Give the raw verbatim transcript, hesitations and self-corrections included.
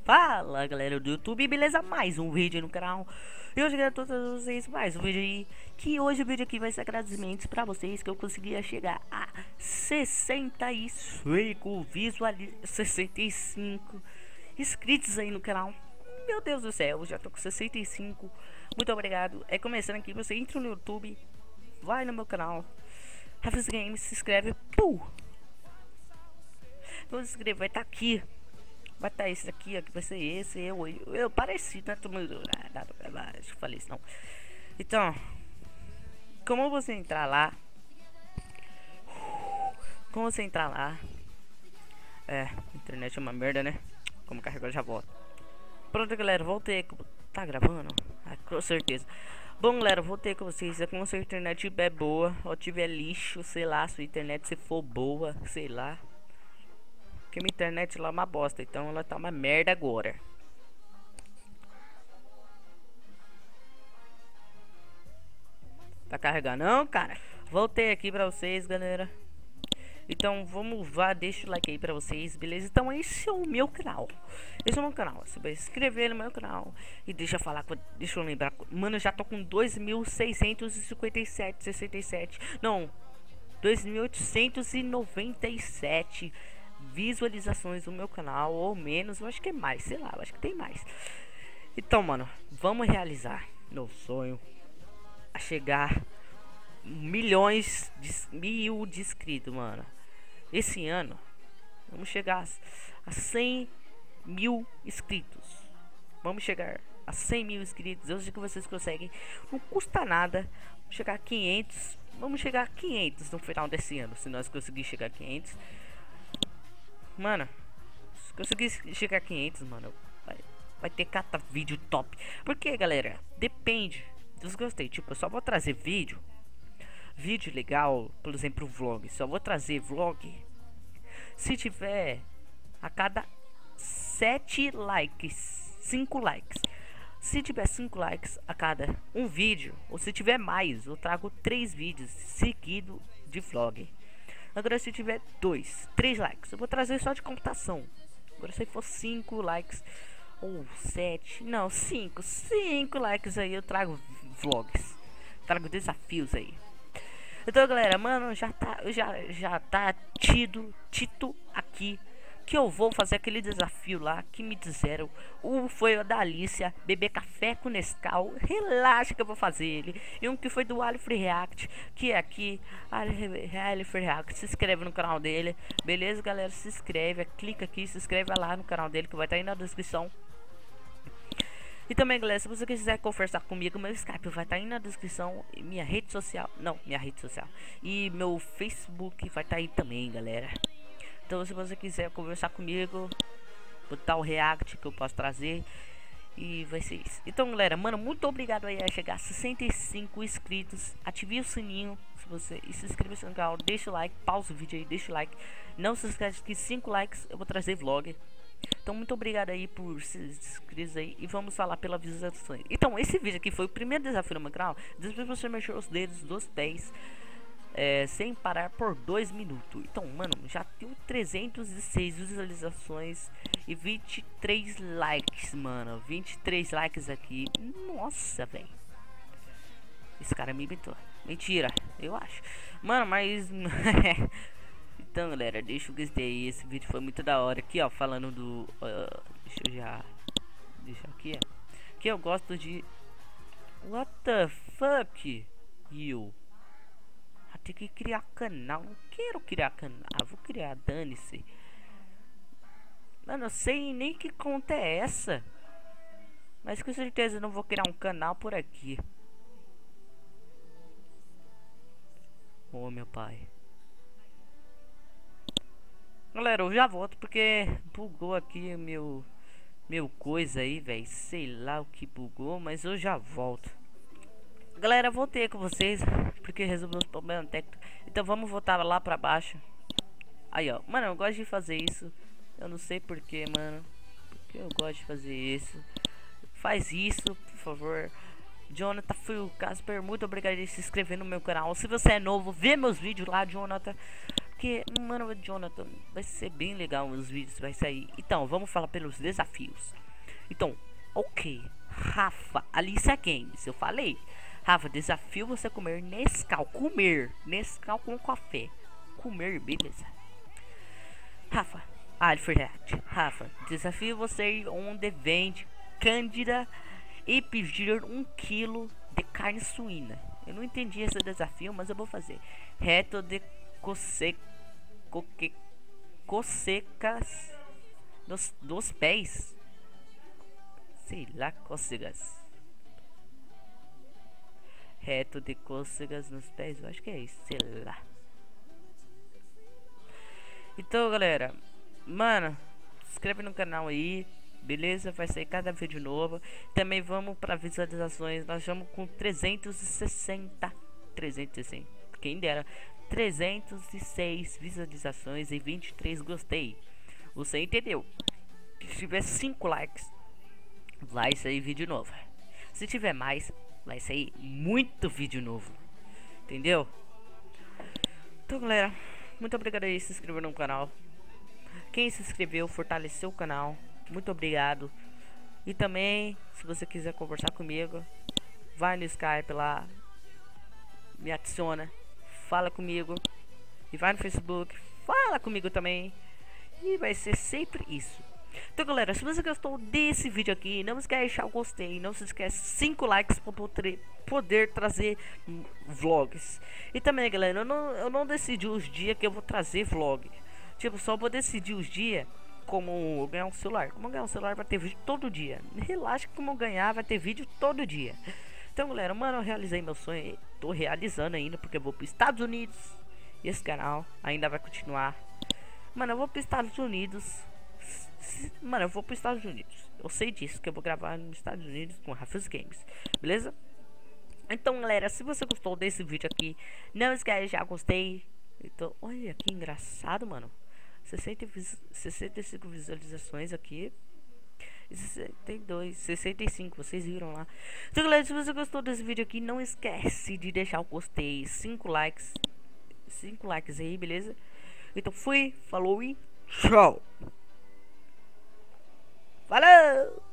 Fala galera do YouTube, beleza? Mais um vídeo no canal. E hoje quero a todos vocês mais um vídeo aí. Que hoje o vídeo aqui vai ser agradecimentos pra vocês que eu conseguia chegar a sessenta e cinco visualiz... sessenta e cinco inscritos aí no canal. Meu Deus do céu, eu já tô com sessenta e cinco. Muito obrigado. É começando aqui, você entra no YouTube, vai no meu canal Rafa's Games, se inscreve. Pum! Vou se inscrever, vai estar tá aqui. Vai estar tá esse aqui, ó, que vai ser esse, eu, eu, eu parecido, né? Todo mundo, ah, acho que falei isso não. Então, como você entrar lá? Como você entrar lá? É, a internet é uma merda, né? Como carregou, já volto. Pronto, galera, voltei. Tá gravando? Ah, com certeza. Bom, galera, voltei com vocês. É como se a internet é boa ou tiver lixo, sei lá. Se a internet se for boa, sei lá. Porque minha internet lá é uma bosta, então ela tá uma merda agora. Tá carregando não, cara? Voltei aqui pra vocês, galera. Então vamos lá, deixa o like aí pra vocês, beleza? Então esse é o meu canal. Esse é o meu canal. Você vai se inscrever no meu canal. E deixa eu falar, deixa eu lembrar. Mano, eu já tô com dois mil seiscentos e cinquenta e sete, sessenta e sete. Não, dois mil oitocentos e noventa e sete visualizações no meu canal, ou menos, eu acho que é mais, sei lá, eu acho que tem mais. Então, mano, vamos realizar meu sonho a chegar milhões de mil de inscritos, mano. Esse ano vamos chegar a cem mil inscritos. Vamos chegar a cem mil inscritos. Eu sei que vocês conseguem, não custa nada. Vamos chegar a quinhentos. Vamos chegar a quinhentos no final desse ano, se nós conseguirmos chegar a quinhentos. Mano, se conseguir chegar a quinhentos, mano, vai, vai ter cada vídeo top. Porque, galera, depende dos gostei. Tipo, eu só vou trazer vídeo Vídeo legal, por exemplo, vlog. Só vou trazer vlog se tiver a cada sete likes, cinco likes. Se tiver cinco likes a cada um vídeo, ou se tiver mais, eu trago três vídeos seguido de vlog. Agora se tiver dois, três likes, eu vou trazer só de computação. Agora se for cinco likes ou sete, não, cinco, cinco likes aí eu trago vlogs. Trago desafios aí. Então, galera, mano, já tá, já já tá tido, tito aqui que eu vou fazer aquele desafio lá que me disseram. Um foi o da Alicia, beber café com Nescau. Relaxa que eu vou fazer ele. E um que foi do Alifree React, que é aqui, Alifree React. Se inscreve no canal dele, beleza, galera? Se inscreve, clica aqui, se inscreve lá no canal dele que vai estar aí na descrição. E também, galera, se você quiser conversar comigo, meu Skype vai estar aí na descrição. E minha rede social, não, minha rede social e meu Facebook vai estar aí também, galera. Então se você quiser conversar comigo, botar o react que eu posso trazer, e vai ser isso. Então, galera, mano, muito obrigado aí a chegar a sessenta e cinco inscritos. Ative o sininho se você e se inscreva no canal, deixa o like, pausa o vídeo aí, deixa o like. Não se esquece que cinco likes eu vou trazer vlog. Então muito obrigado aí por se inscrever aí. E vamos falar pela visualização. Então esse vídeo aqui foi o primeiro desafio no meu canal. Depois você mexer os dedos dos pés é, sem parar por dois minutos. Então, mano, já tem trezentos e seis visualizações e vinte e três likes, mano. vinte e três likes aqui. Nossa, velho. Esse cara me inventou. Mentira, eu acho. Mano, mas então, galera, deixa o gostei aí. Esse vídeo foi muito da hora. Aqui, ó, falando do uh, deixa eu já deixa aqui, ó. Que eu gosto de what the fuck, you. Ah, tem que criar canal. Não quero criar canal. Ah, vou criar, dane-se. Mano, eu sei nem que conta é essa. Mas com certeza não vou criar um canal por aqui. Oh, meu pai. Galera, eu já volto porque bugou aqui meu meu coisa aí, velho. Sei lá o que bugou, mas eu já volto. Galera, voltei com vocês porque resolveu os problemas técnicos. Então vamos voltar lá pra baixo. Aí, ó. Mano, eu gosto de fazer isso. Eu não sei porquê, mano. Porque eu gosto de fazer isso. Faz isso, por favor. Jonathan, Phil, Casper, muito obrigado por se inscrever no meu canal. Se você é novo, vê meus vídeos lá, Jonathan. Porque, mano, Jonathan, vai ser bem legal os vídeos que vai sair. Então, vamos falar pelos desafios. Então, ok. Rafa, Alicia Games, eu falei. Rafa, desafio você comer Nescau. Comer. Nescau com café. Comer, beleza. Rafa, ah, é verdade. Rafa, desafio você ir onde vende Cândida e pedir um quilo de carne suína. Eu não entendi esse desafio, mas eu vou fazer. Reto de coce, coque, cocecas dos, dos pés. Sei lá, cócegas. Reto de cócegas nos pés, eu acho que é isso, sei lá. Então, galera, mano, se inscreve no canal aí, beleza? Vai sair cada vídeo novo. Também vamos para visualizações. Nós vamos com trezentos e sessenta, trezentos e sessenta, quem dera, trezentos e seis visualizações e vinte e três gostei. Você entendeu? Se tiver cinco likes, vai sair vídeo novo. Se tiver mais, vai sair muito vídeo novo. Entendeu? Então, galera, muito obrigado aí se inscrever no canal. Quem se inscreveu, fortaleceu o canal. Muito obrigado. E também, se você quiser conversar comigo, vai no Skype lá, me adiciona, fala comigo. E vai no Facebook, fala comigo também. E vai ser sempre isso. Então, galera, se você gostou desse vídeo aqui, não esquece de deixar o gostei. Não se esquece cinco likes para poder, poder trazer vlogs. E também, galera, eu não, eu não decidi os dias que eu vou trazer vlog. Tipo, só vou decidir os dias como ganhar um celular. Como ganhar um celular vai ter vídeo todo dia. Relaxa que como ganhar vai ter vídeo todo dia. Então, galera, mano, eu realizei meu sonho. Tô realizando ainda porque eu vou para os Estados Unidos. E esse canal ainda vai continuar. Mano, eu vou para os Estados Unidos. Mano, eu vou para os Estados Unidos. Eu sei disso, que eu vou gravar nos Estados Unidos com Rafa's Games. Beleza? Então, galera, se você gostou desse vídeo aqui, não esquece de já gostei. Então, olha que engraçado, mano. sessenta, sessenta e cinco visualizações aqui. sessenta e dois, sessenta e cinco, vocês viram lá. Então, galera, se você gostou desse vídeo aqui, não esquece de deixar o gostei, cinco likes. cinco likes aí, beleza? Então fui, falou e tchau. Falou!